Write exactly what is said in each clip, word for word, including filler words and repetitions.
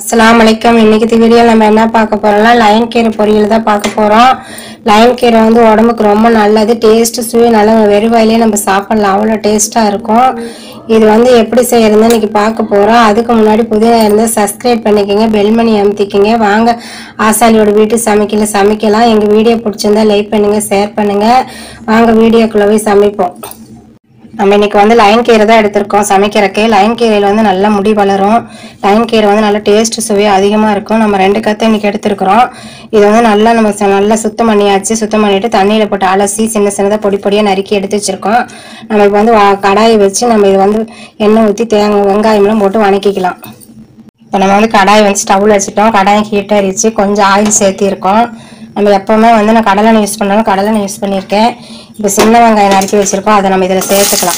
अस्सलाम वालेकुम। இன்னைக்கு வீடியோல நம்ம என்ன பார்க்க போறோம்னா லயன் கீரை பொரியல் தான் பார்க்க போறோம்। லயன் கீரை வந்து உடம்புக்கு ரொம்ப நல்லது, டேஸ்ட் சுவை நல்லா வெறும் வாயிலே நம்ம சாப்பிடலாம், அவ்வளவு டேஸ்டா இருக்கும்। இது வந்து எப்படி செய்யறதுன்னு இன்னைக்கு பார்க்க போறோம்। அதுக்கு முன்னாடி புதியதா இருந்தா சப்ஸ்கிரைப் பண்ணிக்கங்க, பெல் மணி அமுத்திக்கங்க। வாங்க ஆசாலியோட வீட்டு சமைக்கல சமைக்கலாம்। எங்க வீடியோ பிடிச்சிருந்தா லைக் பண்ணுங்க, ஷேர் பண்ணுங்க। வாங்க வீடியோக்குள்ள போய் சமைப்போம்। நம்ம இன்னைக்கு வந்து லயன் கீரை தான் எடுத்திருக்கோம் சமைக்கிறதுக்கு। லயன் கீரையில வந்து நல்ல முடி வளரும், லயன் கீரை வந்து நல்ல டேஸ்ட் சுவை அதிகமா இருக்கும்। நம்ம ரெண்டு கத்தை இன்னைக்கு எடுத்துருக்கிறோம்। இது வந்து நல்லா நம்ம நல்லா சுத்தம் பண்ணியாச்சு। சுத்தம் பண்ணிட்டு தண்ணியில போட்டு அலசி சின்ன சின்னதாக பொடி பொடியாக நறுக்கி எடுத்து வச்சிருக்கோம்। நம்ம இப்போ வந்து கடாயை வச்சு நம்ம இது வந்து எண்ணெய் ஊற்றி தேங்காய் வெங்காயம்லாம் போட்டு வணக்கிக்கலாம்। இப்போ நம்ம வந்து கடாயை வந்து ஸ்டவ்வில் வச்சுட்டோம்। கடாயை ஹீட் ஆகிடுச்சு, கொஞ்சம் ஆயில் சேர்த்திருக்கோம்। நம்ம எப்பவுமே வந்து நான் கடலை யூஸ் பண்ணாலும் கடலை யூஸ் பண்ணியிருக்கேன்। இப்போ சின்ன வெங்காயம் நறுக்கி வச்சிருக்கோம், அதை நம்ம இதில் சேர்த்துக்கலாம்।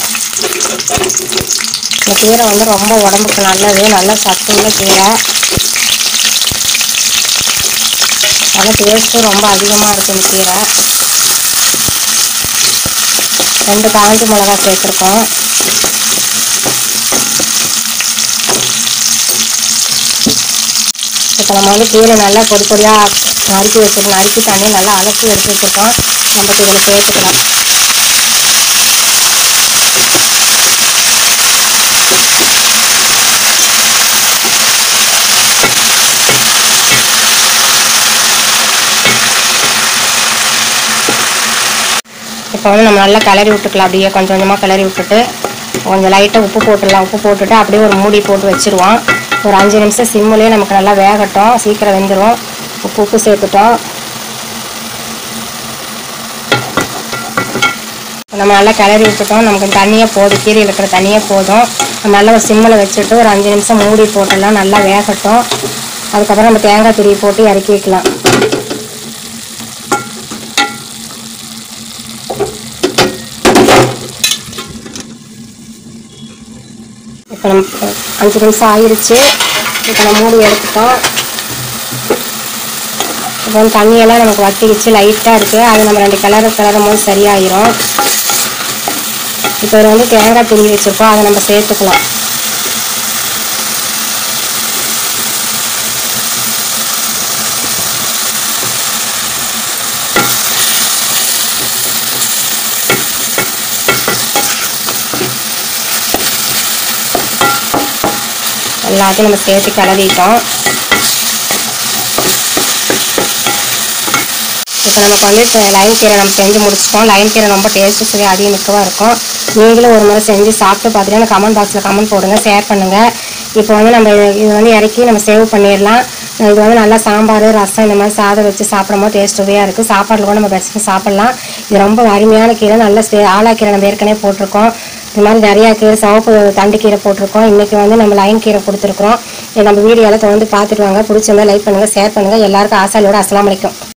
இந்த கீரை வந்து ரொம்ப உடம்புக்கு நல்லது, நல்ல சத்துள்ள கீரை, நல்ல டேஸ்ட்டும் ரொம்ப அதிகமாக இருக்கும் இந்த கீரை। ரெண்டு காஞ்சி மிளகா சேர்த்துருக்கோம்। இப்போ நம்ம வந்து கீரை நல்லா பொடி பொடியாக நறுக்கி வச்சுருக்கோம், நறுக்கி தண்ணி நல்லா அலசி எடுத்து வச்சுருக்கோம்। நம்ம இதில் சேர்த்துக்கலாம்। இப்போ வந்து நம்ம நல்லா கிளறி விட்டுக்கலாம், அப்படியே கொஞ்சம் கொஞ்சமாக கிளறி விட்டுட்டு கொஞ்சம் லைட்டாக உப்பு போட்டுடலாம்। உப்பு போட்டுட்டு அப்படியே ஒரு மூடி போட்டு வச்சுருவோம்। ஒரு அஞ்சு நிமிஷம் சிம்முலேயே நமக்கு நல்லா வேகட்டும், சீக்கிரம் வெந்துடும்। உப்பு உப்பு சேர்த்துட்டோம்। நம்ம நல்லா கிளறி விட்டுட்டோம், நமக்கு தண்ணியாக போதும், கீரையில் இருக்கிற தண்ணியாக போதும்। நம்ம நல்லா ஒரு சிம்மில் வச்சுட்டு ஒரு அஞ்சு நிமிஷம் மூடி போட்டுடலாம், நல்லா வேகட்டும்। அதுக்கப்புறம் நம்ம தேங்காய் துருவி போட்டு இறக்கி வைக்கலாம்। இப்போ நம்ம அஞ்சு நிமிஷம் ஆயிடுச்சு। இப்போ நம்ம மூடி எடுத்துட்டோம்। இப்போ வந்து தண்ணியெல்லாம் நமக்கு வத்திடுச்சு, லைட்டாக இருக்குது, அது நம்ம ரெண்டு கிளறு கிளறும் போது சரியாயிரும்। இப்போ இதில் வந்து தேங்காய் துருவி வச்சுருக்கோம், அதை நம்ம சேர்த்துக்கலாம்। எல்லாத்தையும் நம்ம சேர்த்து கிளறிட்டோம்। இப்போ நமக்கு வந்து லயன் கீரை நம்ம செஞ்சு முடிச்சிட்டோம்। லயன் கீரை ரொம்ப டேஸ்ட்டு சுவை அதிக மிக்கவாக இருக்கும்। நீங்களும் ஒரு முறை செஞ்சு சாப்பிட்டு பார்த்துட்டு கமெண்ட் பாக்ஸில் கமெண்ட் போடுங்க, ஷேர் பண்ணுங்கள்। இப்போ வந்து நம்ம இது வந்து இறக்கி நம்ம சேவ் பண்ணிடலாம்। இது வந்து நல்லா சாம்பார் ரசம் இந்த மாதிரி சாதம் வச்சு சாப்பிடும் போது டேஸ்ட் சுவையாக இருக்குது। சாப்பாட்டில் கூட நம்ம பெஸ்ட்டு சாப்பிட்லாம்। இது ரொம்ப அருமையான கீரை, நல்ல ஆலாக்கீரை நம்ம ஏற்கனவே போட்டிருக்கோம்। இது மாதிரி நிறையா கீரை, சிவப்பு தண்டு கீரை போட்டிருக்கோம்। இன்றைக்கி வந்து நம்ம லயன் கீரை கொடுத்துருக்குறோம்। நம்ம வீடியோவில் தொடர்ந்து பார்த்துட்டு வாங்க। பிடிச்சிருந்தா லைக் பண்ணுங்கள், ஷேர் பண்ணுங்கள்। எல்லாருக்கும் ஆசாலியோட அஸ்ஸலாமு அலைக்கும்।